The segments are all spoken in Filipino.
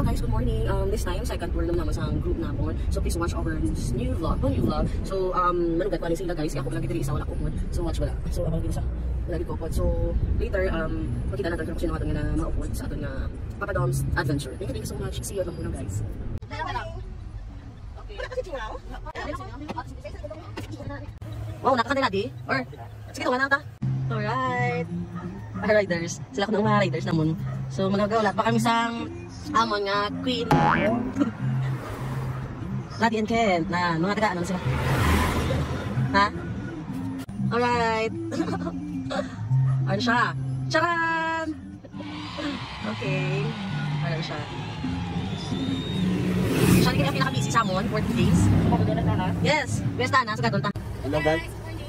guys, good morning. This time, second tour naman sa group namon. So please watch our new vlog. So, manugat pa rin sila guys. Ako lagi diri isa wala ko pod. So watch wala. So ako dito sa lagi ko pod. So later, makita natin kung sino aton nga na maupod sa aton nga Papa Dom's adventure. Thank you so much. See you lang muna guys. Wow, nakakadala di? Or, sige tunga na ta. Alright. Riders. Sila ko ng mga riders namon. So magagawlat pa kami sang amon nga queen. Ladi and Kent na mga taga ano sila. Ha? Alright. Ano siya? Charan! Okay. Ano siya? Siya rin kaya pinaka-busy sa amon, 40 days. Yes. Best na, sa gadon ta. Hello guys.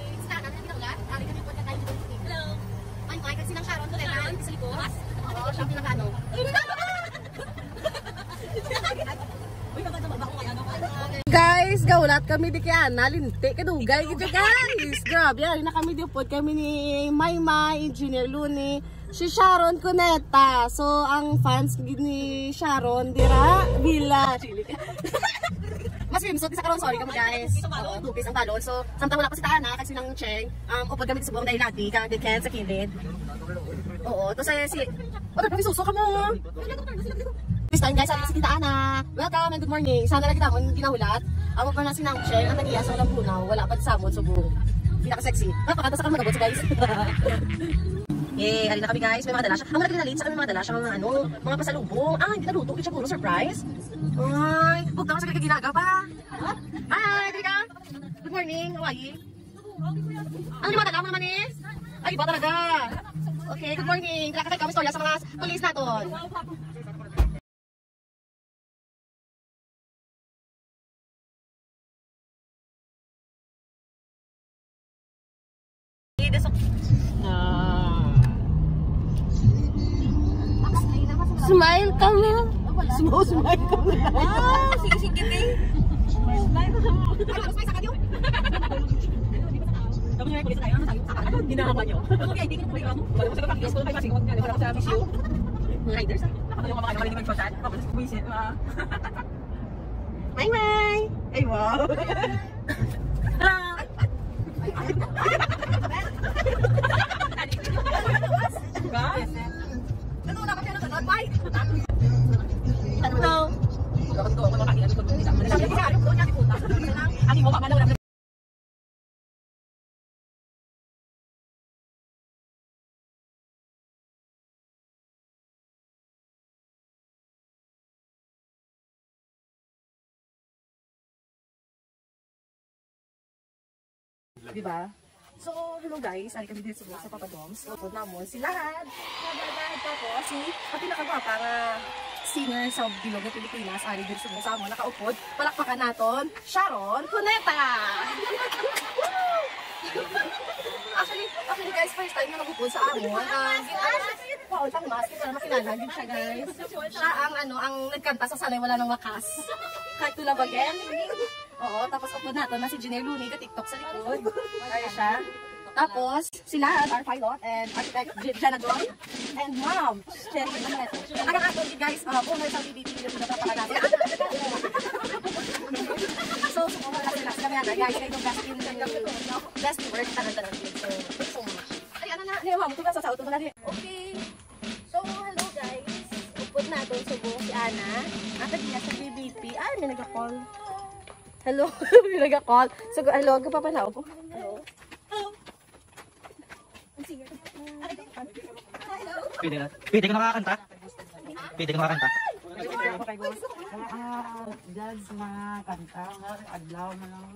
Guys, gaulat kami di kaya nalinti kadugay gitu guys. Grabe, ay na kami di pod kami ni Maymay, Engineer Luni, si Sharon Cuneta. So ang fans ni Sharon dira bila mas swimsuit sa karon, sorry kamo guys. Two-piece ang balon. So samtang wala pa si Tana kasi nang Cheng, upod kami sa buong dailati ka di Ken sa kilid. Oo, to si kami suso kamo. This time guys, sa Tita Ana. Welcome and good morning. Sana lagi tamon ginahulat. Amo pa na si Nang Cheng, ang tagiya sa walang punaw, wala pa sa samon subo. Pinaka-sexy. Napakanta sa kami magabot guys. Yay, alin na kami guys. May mga dala siya. Ang malaki na late sa kami mga dala siya mga ano, mga pasalubong. Ah, hindi naluto. Hindi siya puro surprise. Ay, huwag ka sa kaginaga pa. Hi, dali ka. Good morning, how are you? Ano yung mga dala mo naman eh? Ay, iba talaga. Okay, good morning. Kakakay kami storya sa mga police natin. Smile ka mo. Smile ka mo. Ah, sige eh. Smile ka mo. Ano smile sa kadyo? Tapos may pulis tayo, ano ginagawa niyo? Okay, hindi ko mo. Wala mo sa kapatid ko, may masingot nga, wala ko sa issue. Riders ah. Nakatayo mga mga hindi mag-shot. Tapos buwisit. May. Ay wow. Diba? So, hello guys, ari kami dito sa Papa Dom's. Upod namon si Lahad. Nagdadahad pa ko si ang pinakagwapa nga singer sa Bilog ng Pilipinas, ari dito sa amon nakaupod. Palakpakan naton, Sharon Cuneta. Actually guys, first time na nagupod sa amon. Wow, tang mas kita makilala din siya guys. Siya ang nagkanta sa Sanay Wala Nang Wakas. Kahit to love again. Oo, tapos upod nato na si Engineer Luni ka TikTok sa likod. Ay siya. Tapos sila our pilot and architect Jenna Joy and mom Cherry Maneto. Ang ato guys, owner sa PBB dito na papakala natin. So, sumunod na sila. Sila na guys, kayo best work tanan-tanan dito. So much. Ay, ano na, niya mo, tuga sa auto na rin. Okay. So, hello guys. Upod nato subo si Ana. At niya sa PBB. Ay, may nag-call. Hello, may nag-call. So, hello, kapapanaw po. Hello. Pwede ka nakakanta? Pwede ka nakakanta? Jazz na kanta, adlaw na lang.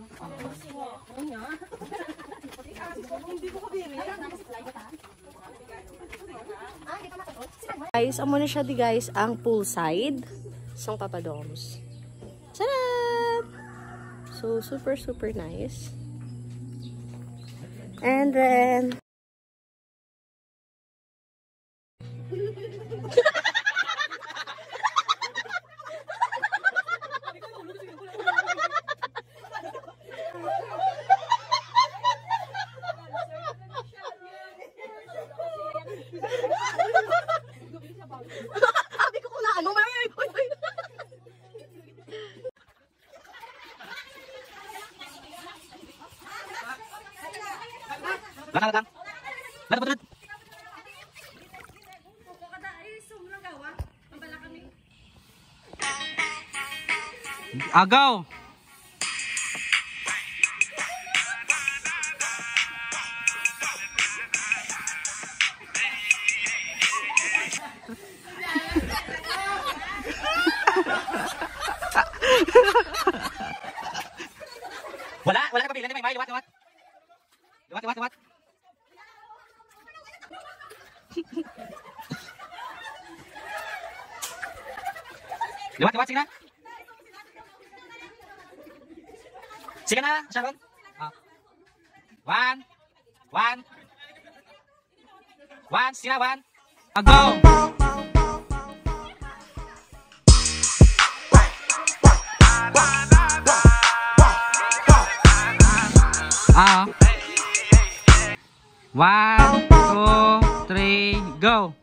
Guys, amo na siya di guys ang poolside sang Papa Dom's. Sarap! So, super nice. And then Sabi ko kung na ano, may Agaw. Wala ka papilan ni May. Liwat. Liwat, sige na. Sige na, Sharon. One, sige na, one. Agaw. One, two, three, go.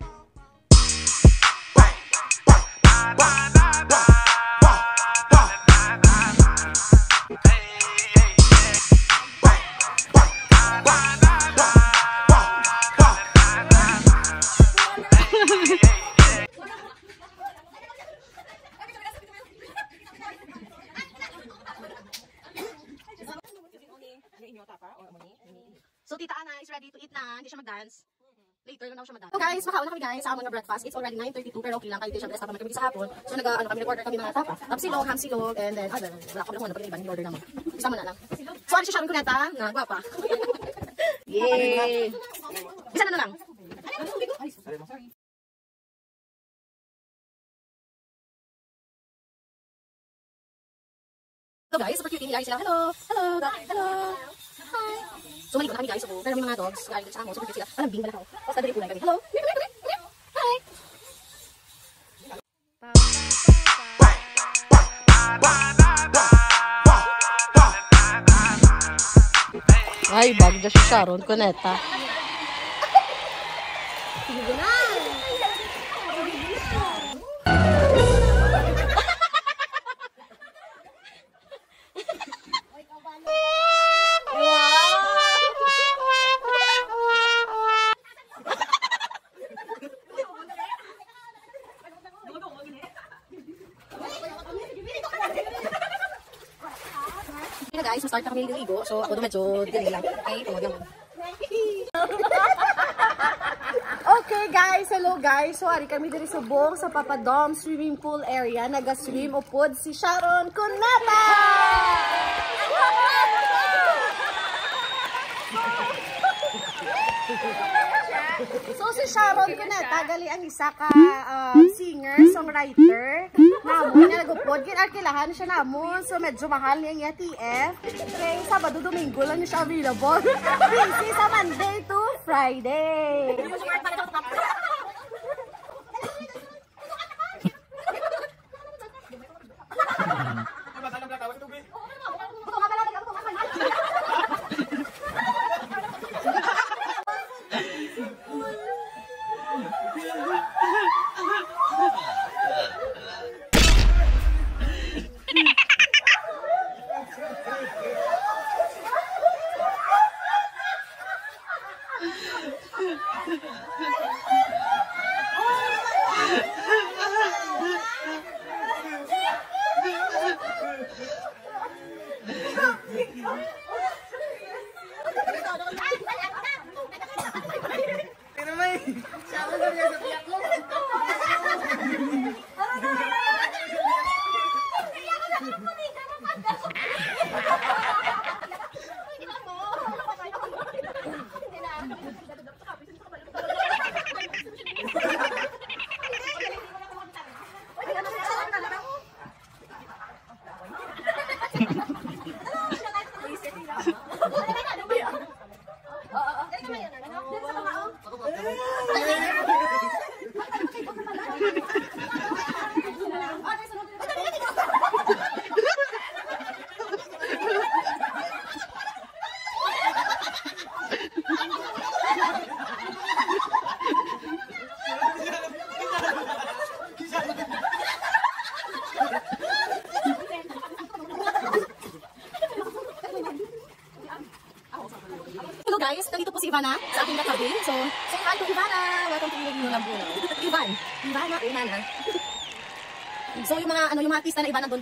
So Tita Ana is ready to eat na, hindi siya mag-dance. Later na siya mag-dance. So guys, makauna kami guys sa amon na breakfast. It's already 9:32 pero okay lang kahit di siya bless kami sa hapon. So nag-order kami mga tapa. Tapsilog, hamsilog, and then other. Wala ko naman pag iba order naman. Isa mo na lang. So ano si Sharon Cuneta na guwapa. Yay! Isa na lang. So guys, super cute ni guys sila. Hello. Hi. So maligo na kami guys. So, pero may mga dogs. Guys, sa amo. Super cute sila. Parang bing bala ko. Tapos kadali kulay kami. Hello. Hi. Ay, bago dyan si Sharon Cuneta. Sige na. Guys, start na kami nililigo. So, ako doon medyo dili lang. Okay, tumod lang. Okay guys, hello guys. So, ari kami diri subong sa Papadom swimming pool area. Naga-swim upod si Sharon Cuneta! So, si Sharon Cuneta, gali ang isa ka singer, songwriter. Namon, na nagupod. Kinarkilahan siya namon. So, medyo mahal niya niya TF. Okay, Sabado, Domingo lang niya siya available. Busy sa Monday to Friday. Hello guys, nandito po si Ivana sa aking katabi. So, say hi to Ivana. Welcome to Ilog Laguna. Ivana, una na. So, yung mga artista na iba nandun pa.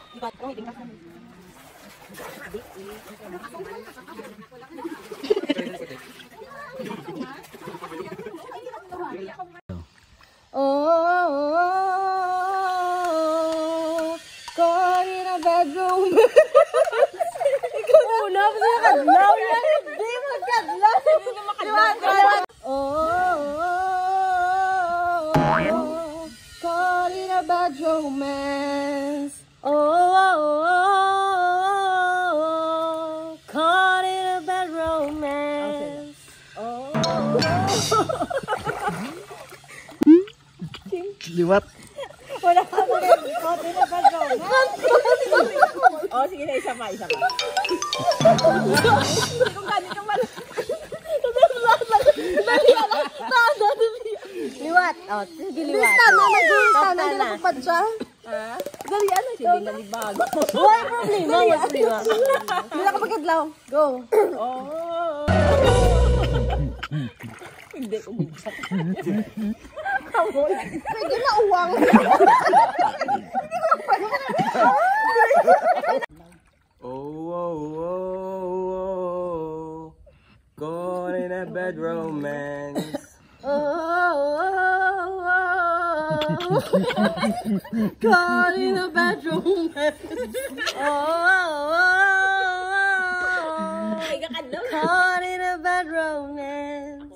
Oh, caught in a bedroom. Ikaw muna, kasi nakadlaw yan. Hindi, magkadlaw. Oh, caught in a bad romance. Oh, caught in a bad romance. Oh. Liwat. Wala ka mo rin. Kote na ba doon? O, sige na, isa pa. Kung gano'n ka man. Liwat. O, sige liwat. Tama na, nagpapad siya. Ha? Dali, ano ito? Sige, nalibag. Wala problema, wala problema. Hindi na kapag adlaw. Go. Oh. Hindi ko bigsa. Pwede na uwang. Oh, caught in a bad romance. Caught in a bad romance. Caught in a bad romance.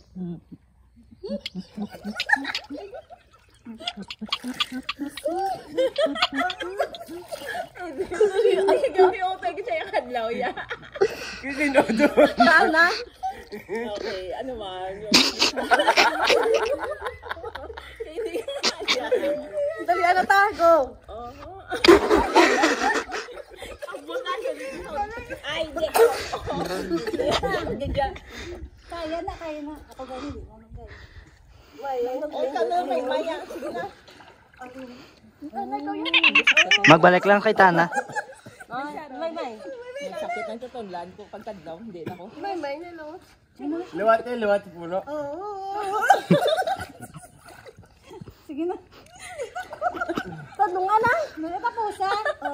Ay, gawin ako pwede sa'yo kadlaw ya. Kasi no doon. Sana. Okay, ano man. Dali, ano tago? Ay, hindi. Kaya na. Ako ganun. O, ka na, may maya. Sige na. Magbalik lang kay Tana. May. May sakit ng tutunlan ko pag kadlaw. Hindi na ko. May, nalo. Luwat puno. Sige na. Tanungan na. May tapusa.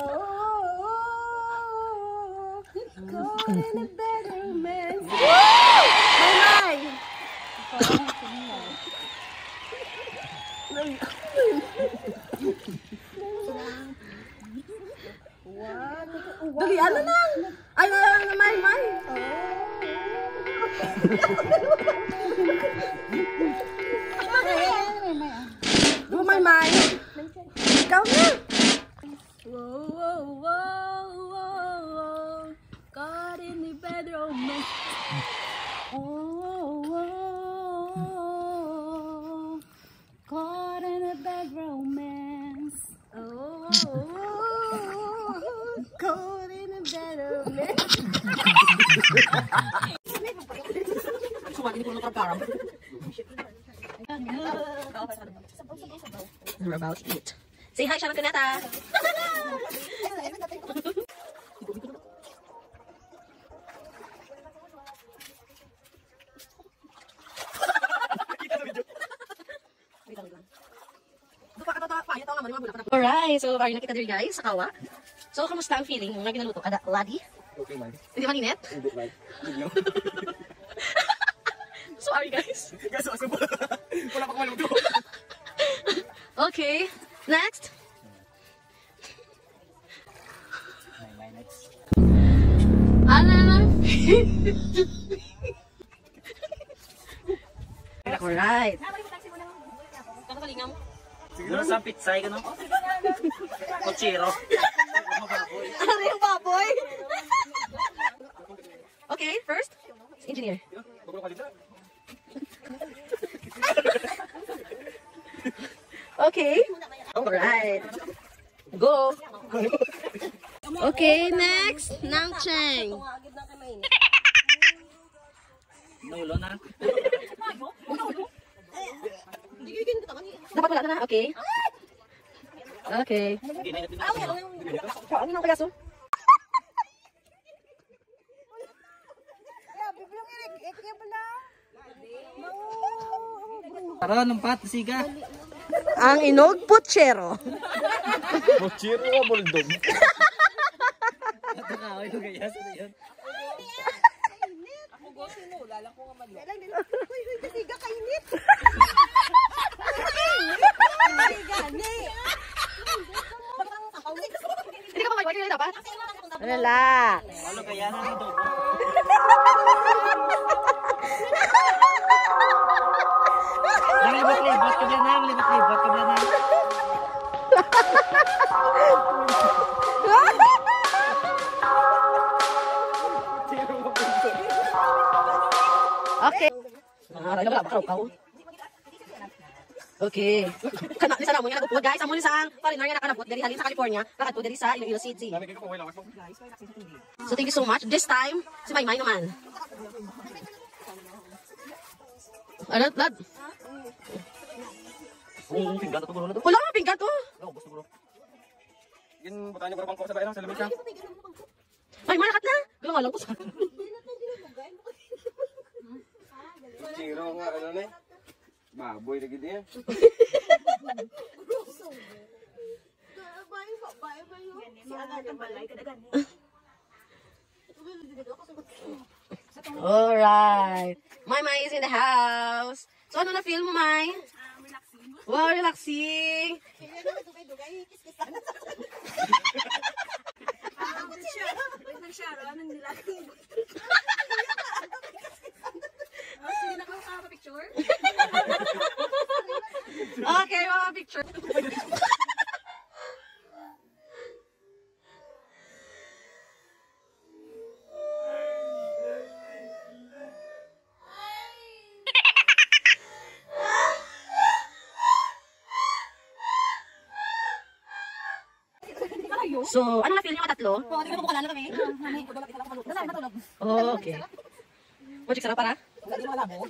Caught in a bad romance. May. Dali, ano lang? Ay, may. May. Ikaw na. Whoa. Caught in the bedroom. Caught in a bad romance. Caught in a bad romance. We're about to eat. Say hi, Sharon Cuneta. Alright, so bari na kita diri guys sa kawa. So, kamusta ang feeling mo nga ginaluto? Ada, ladi? Okay man. Hindi maninit? Hindi man. Sorry guys. Gaso aso wala pa ko maluto. Okay, next. Alright. Siguro sa pizza, ka no? Kochiro. Ano yung baboy? Okay, first, engineer. Okay. Alright. Go. Okay, next, Nang Cheng. Nulo na. Dapat wala na, okay? Okay. Ano nang kayaso? Tara, lumpat, siga. Ang inog putsero. Mochiro o bulldog? Hindi ka pa mag-wifi dapat? Relax. Ano kaya na dito? Libot ka na, libot ka na. Okay. Okay. Kana ni sana mo nga nagupod guys, amo ni sang foreigner nga nakanapot diri halin sa California, nakadto diri sa Iloilo City. So thank you so much. This time si Maymay naman. Ano lad? Pinggan to gulo na to. Wala pinggan to. Yan, butanya ko bangko sa bayan sa lamesa. Ay, malakat na. Gulo nga lang ko sa. Mochiro nga ano ni? Baboy lagi din. Alright. May is in the house. So ano na feel mo, May? Wow, relaxing. Okay, mga picture. So, ano na feel niyo mga tatlo? Oo, tingnan mo kung na kami. Nasaan matulog? Oh, okay. Magic sarap para? Hindi na wala mo.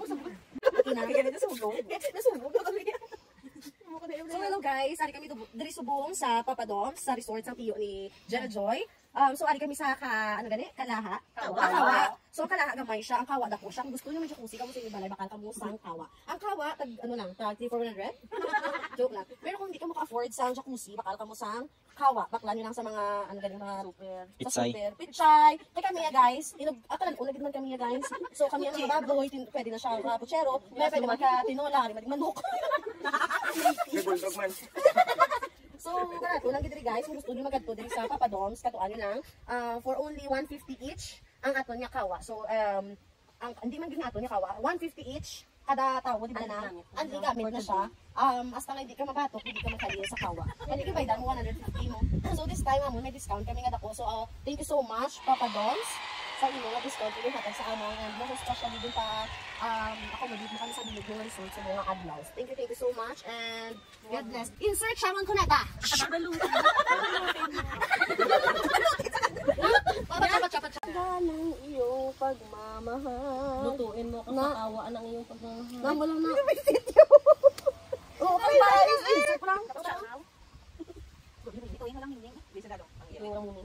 Nasubog kami. So hello guys, ari kami diri subong sa Papa Doms sa resort sa tiyo ni Jenna Joy. So ari kami sa kalaha. Kawa. So kalaha gamay siya, ang kawa dako siya. Kung gusto niyo medyo kusi kamo sa inyo balay bakal kamo sang kawa. Ang kawa tag tag 3,400. Joke lang. Pero kung hindi ka maka-afford sang jacuzzi, bakal kamo sang kawa. Bakla niyo lang sa mga mga super. Sa super. Pichay. Kaya kami guys, akalan ko nagid man kami guys. So kami ang mga baboy, pwede na siya puchero, pwede man ka tinola, manok. Bulldog man. So, kanato lang diri guys, kung gusto niyo magadto diri sa Papa Doms, katuan niyo lang for only 150 each ang ato niya kawa. So, ang hindi man gyud ato niya kawa, 150 each kada tawo di ba na? Ang gamit na siya. Hasta nga hindi ka mabatok, hindi ka makaliya sa kawa. Kani kay baydan mo 150 mo. So this time amo may discount kami nga dako. So thank you so much Papa Doms sa imo nga discount din hatag sa among and most especially din pa accommodate mo kami sa bilog ng resort sa mga adlaws. Thank you so much and God bless. Insert Sharon Cuneta. Papat. Ganang iyong pagmamahal. Lutuin mo kasi kawaan ang iyong pagmamahal. Namo lang na. Oo, kay guys. Insert lang. Ituin lang hindi. Bisa dalo. Ang iyong muni.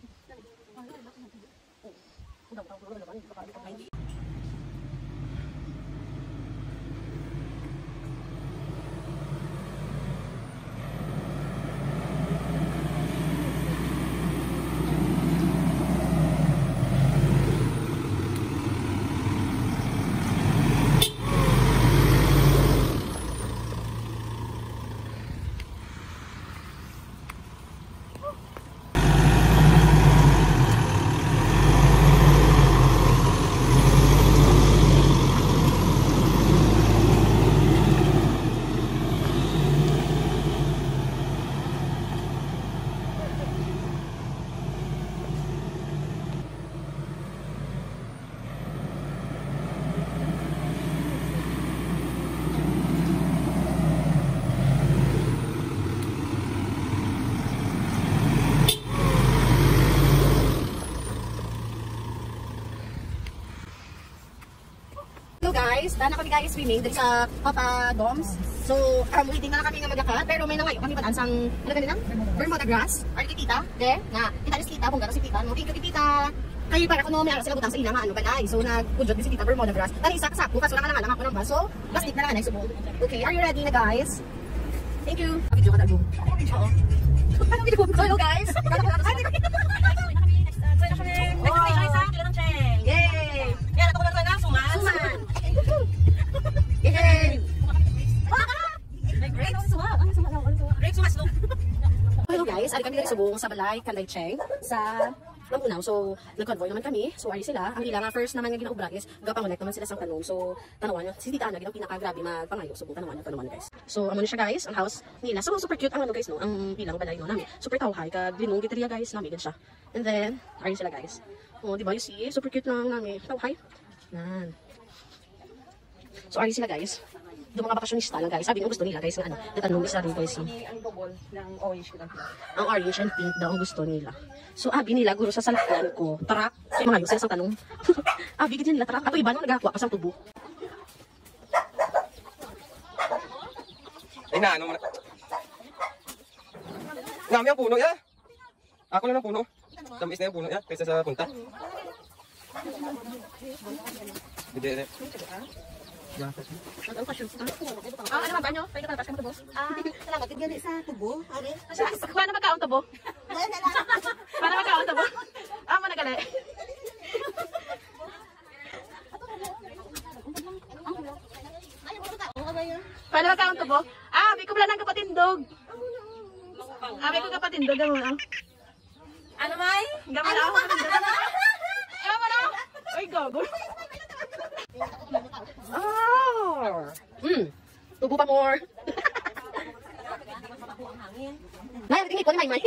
Guys, dana kami guys swimming dito sa Papa Doms. So, waiting na kami nga magakat pero may nangayo kami padansang ano ganina? Bermuda grass. Ari kay tita, de na kita ni tita kung garo si tita, no thank you tita. Kayo para kuno may ara sila butang sa ila nga ano balay. So nagkudjot din si tita Bermuda grass. Tani isa ka sakto kaso lang ako ng baso. Plastic na lang na subong. Okay, are you ready na guys? Thank you. Video ka na, Jung. Oo. So, hello guys. Yay! Yan, ito ko na talaga. Suman. Yay! Great suman. Great suman. Hello guys, ari kami dari subong sa Balay, Kanday Cheng, sa Lambunaw. So, nag-convoy naman kami. So, ari sila. Ang ila nga first naman nga ginaubra is gapangulit naman sila sa tanong. So, tanawan nyo. Si Tita Ana, ginang pinaka-grabe magpangayo. So, tanawan nyo guys. So, amo siya guys, ang house nila. So, super cute ang ano guys, no? Ang bilang balay no namin. Super tawhay, kag linong gitarya guys, namin siya. And then, ari sila guys. Oh, di ba you see? Super cute lang namin. Tawhay. Nan. So, ari sila guys. Yung mga bakasyonista lang guys. Sabi nyo gusto nila guys ng ano. Tatanong isa rin guys. Ang tubol ng orange ko lang. Ang orange and pink daw ang gusto nila. So, abi nila guro sa salakyan ko. Tarak. So, mga yun, sila sang tanong. Abi ganyan nila tarak. Ato iba nung nagakuha pa sa tubo. Ay na, ano mo na? Nami ang puno ya. Ako lang ang puno. Tamis na yung puno ya, kaysa sa punta. Hindi. Ano ba nyo? Pwede ka na mo tubo? Salamat, gani sa tubo. Ari. Paano magkaon tubo? Paano magkaon tubo? Amo na gali. Paano magkaon tubo? May ko pala ng kapatindog. May ko kapatindog. Gamon ano may? Gamon ako kapatindog. Gamon ako. Ay, gago. Tubo pa more. Nay, tingin ko ni Maymay.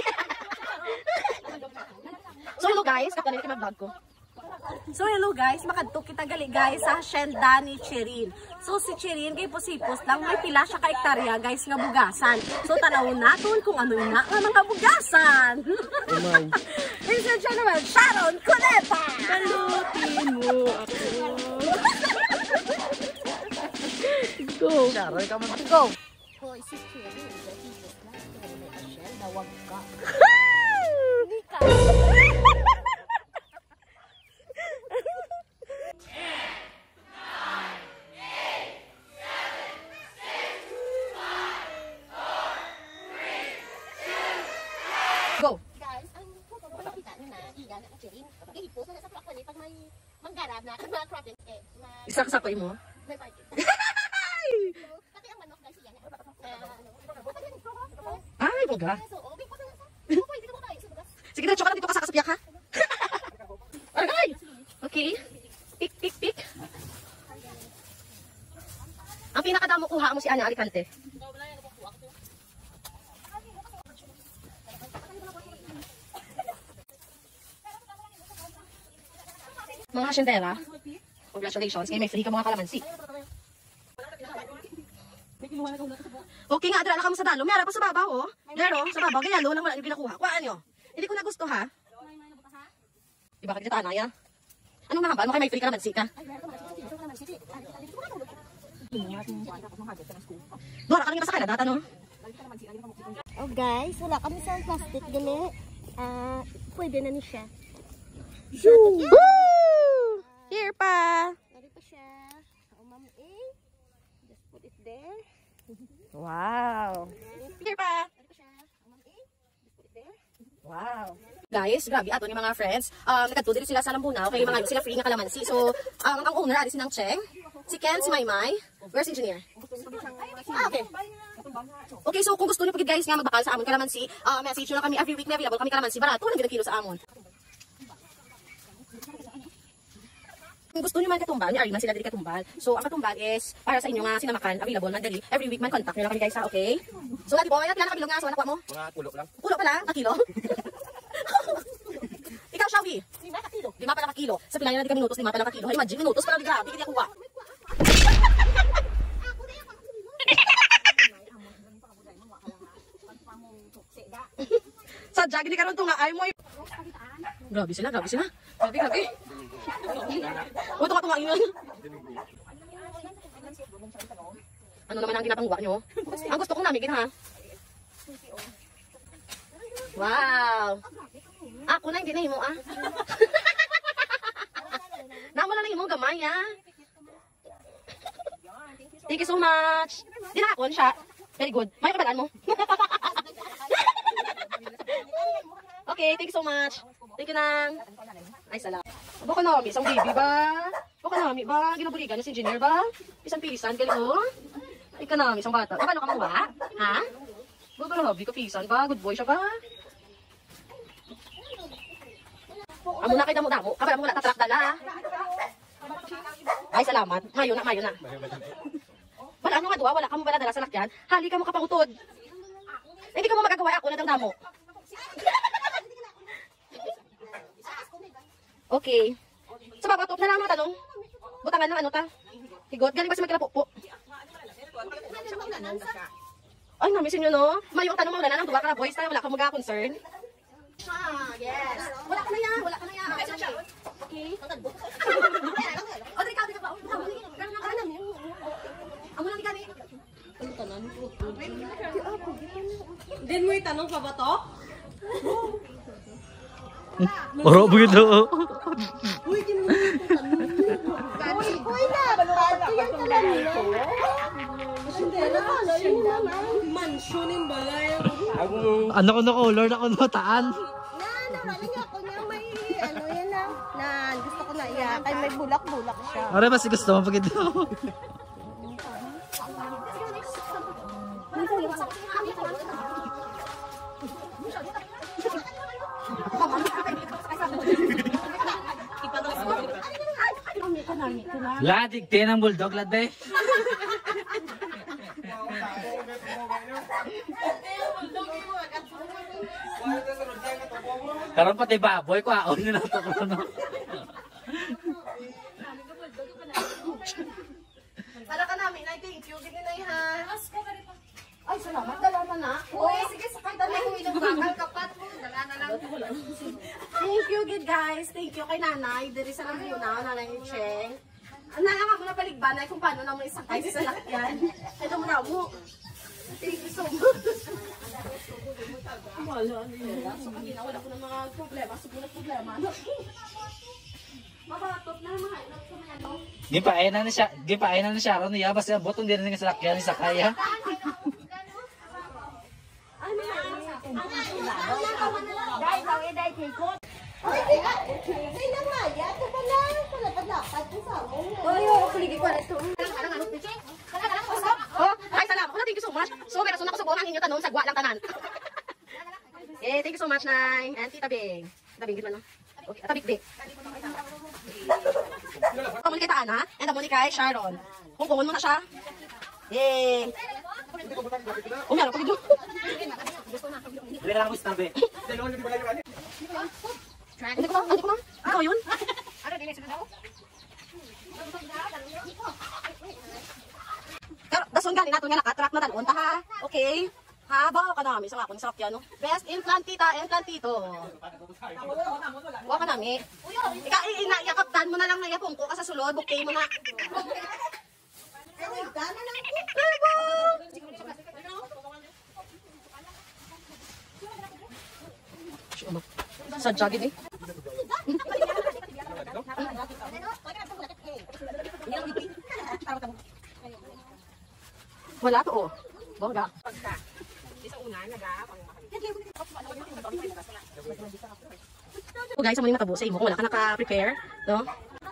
So hello guys, kapag nito mag-vlog ko. So hello guys, makadto kita gali guys sa Shelda ni Cherin. So si Cherin kay posipos lang may pila siya ka hektarya guys nga bugasan. So tanaw naton kung ano na nga mga bugasan. Isa siya naman, Sharon Cuneta. Balutin mo ako. Go. Sharon, ikaw mo. Go. Hoy, si Cherry. Shelda, wag ka. Hindi ka. Go. Guys, ang photo mo nakita nyo na, iyan ang Cherry. Ipo sa plak ni pag may manggarab na, mga cropping, Isak-sakoy mo. may party. Pati ang manok guys, iyan. Ay, boga. So, okay po sa pwede mo tayo. Sige na, chocolate dito ka sa kasapiyak ha. Aragay! Okay. Pick, pick, pick. Ang pinakadamo kuha mo si Ana Alicante. Mga hasyendera, congratulations. Kaya may free ka mga kalamansi. Okay nga, adra na ka mo sa dalo. Mayara pa sa babaw, oh. Lero, sa babaw. Kaya lo lang wala yung pinakuha. Kuhaan nyo. Hindi ko na gusto, ha? Diba ka kita, Anaya? Anong mahaba? Ano kayo may free kalamansi ka? Dora, kanina ba sa Canada, no? Oh guys, wala kami sa plastic gali. Pwede na ni siya. Woo! Here pa! Pwede pa siya. Oh, ma'am, just put it there. Wow! Here pa! Pwede pa siya. Oh, ma'am, just put it there. Wow! Guys, grabe ato ni mga friends. Nagkadto dito sila sa Lambunaw. Kaya mga sila free nga kalamansi. So, ang owner, ari sinang Cheng. Si Ken, si Maymay. Where's engineer? Okay. Okay, so kung gusto niyo pagid guys nga magbakal sa amon kalamansi, message nyo na kami every week na available kami kalamansi. Barato lang gid ang kilo sa amon. Kung gusto niyo man katumbal, ni Ari man sila diri katumbal. So, ang katumbal is para sa inyo nga sinamakan, available man dali. Every week man contact niyo na kami guys ha, okay? So, lati boy, pila na kabilog nga so nakuha mo? Mga kulo lang. Ulo pala, kakilo. Ikaw, Shawi. 5 pala kakilo. Sa pila na di ka minutos, 5 pala kakilo. Imagine, minutos pala di grabe, hindi kuha. Sadya, gini karon to nga ay mo. Grabe sila, grabe sila. Grabe, grabe. O, tunga-tunga yun. Ano naman ang ginapangwa nyo? Ang gusto kong namigin ha. Wow. Ako na, hindi na himo ah. Namo na lang himo, gamay ah. Thank you so much. Di na ako siya. Very good. May kabalaan mo. Okay, thank you so much. Thank you, Nang. Ay, salamat. Baka namin, isang baby ba? Baka namin ba? Ginabuligan na si engineer ba? Isang pilisan, galing mo? Ay ka namin, isang bata. Baka ka mawa? Ha? Baka na hobby ka pilisan ba? Good boy siya ba? Amo na kayo damo-damo. Kabala mo wala tatrak dala. Ay, salamat. Mayo na, mayo na. Wala ano nga duwa, wala ka mo ba nadala sa lakyan? Hali ka mo kapangutod. Hindi ka mo magagawa ako na damo. Okay. Sa baba top na lang mga tanong. Butangan ng ano ta? Higot. Galing ba si magkalapo-po? Ay, namisin nyo no? Mayo ang tanong mo, wala na lang. Duwa ka na boys tayo. Wala ka mag-concern. Yes. Wala ka na yan. Wala ka na yan. Okay. Audrey, ka ba? Gano'n ang kanan. Amo lang di kami. Din mo itanong pa ba to? Oro begitu. Uy, na! Ito yung talaga. Mansyonin balay. Ano ko na color na ko mataan. Nawala niya ako niya may ano yan na gusto ko na iyakan. May bulak-bulak siya. Ora mas gusto mo pag ito. Ladig din ang bulldog lad be. Karon pati baboy ko aon na to no. Para ka namin, I thank you. Gini na ha. Ay, salamat. Dala na na. Uy, sige, sakay. Dala yung ilang bakal kapat mo. Dala na lang. Thank you, good guys. Thank you kay nanay. Dari sa lang yun na. Nanay ni Cheng. Nalaka mo na paligbanay kung paano naman isakay sa lakyan. Ito mo na mo. Thank you so much. Wala ko ng mga problema. Sumunod problema. Mabatot na mga ano. Di pa ay na siya, di pa ay na siya ron niya basta botong din nga sa lakyan ni sakay ha. Ay, salamat. Thank you so much. So, pero sunod ko sa buong ang inyong tanong, sagwa lang tanan. Thank you so much, Nay. And Tita Bing. Tita Bing, gitman no? Okay, Tita Bing. Kamuni kay Taana, and kamuni kay Sharon. Kung mo na siya. Yay! Umero, pag ito. Dili lang mo stambe. Hindi ko na. Ikaw yun? Dason gani nato nga nakatrack na tanon ta ha. Okay. Ha, bawa ka namin sa akong sakyan no. Best implant tita, implant tito. Bawa ka namin. Ika yakaptan mo na lang na yapong ko ka sa sulod, bukay mo na. Sadya gid eh. Wala to oh. Bongga. So guys, amo ni matabo sa imo kung wala ka naka-prepare, no?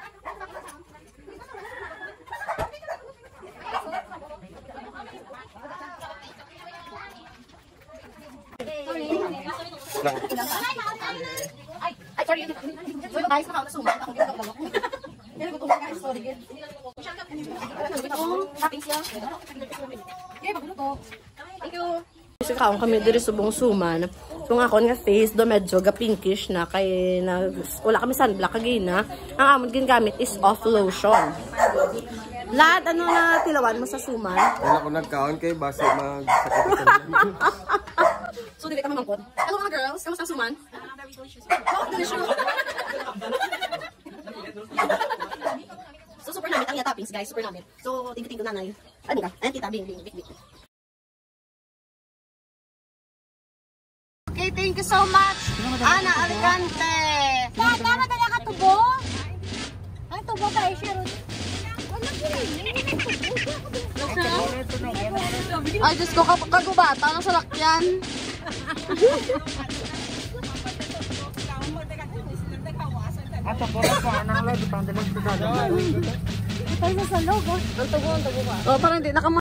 Ay, sorry. So guys, nakakasuma ako dito ng Pero gusto mo guys, sorry. Tapos siya. Okay, bago to. Thank you. Kasi kaon kami diri sa buong suman. Kung ako nga face do medyo ga pinkish na kay na wala kami sunblock kagay na. Ang amon gingamit is off lotion. Lahat ano na tilawan mo sa suman? Wala ko nagkaon kay base magsakit sa So dili ka mamangkot. Hello mga girls, kamusta ang suman? Oh, delicious. So super namin ang toppings guys, super namin. So thank you nanay. Ano ka? Ayan tita Bing. Okay, thank you so much. Ana Alicante. Tama na ka tubo. Ang tubo kay Sharon. Wala ko rin. Ay, Diyos ko, kagubata ng salakyan. Ato ko na pa nang lagi pang dalag sa Oh, parang hindi